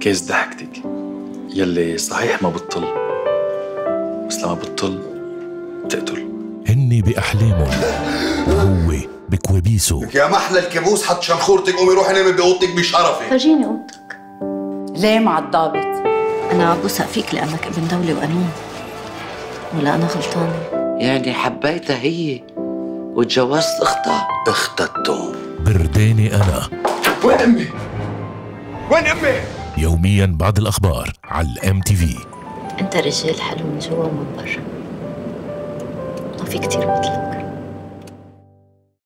كيس ضحكتك يلي صحيح ما بطل، بس لما بطل بتقتل. هني بأحلامهم وهو بكوابيسه. يا محلى الكابوس حط شنخورتك، قومي روحي نامي بأوضتك بشرفي. فرجيني اوضتك. ليه مع الضابط؟ انا بوثق فيك لانك ابن دولة وقانون، ولا انا غلطانة؟ يعني حبيتها هي وتجوزت اختها؟ اختها التوم. برداني أنا. وين أمي؟ وين أمي؟ يوميا بعد الأخبار على MTV. انت رجال حلو من جوا ومن برا، ما في كتير مثلك.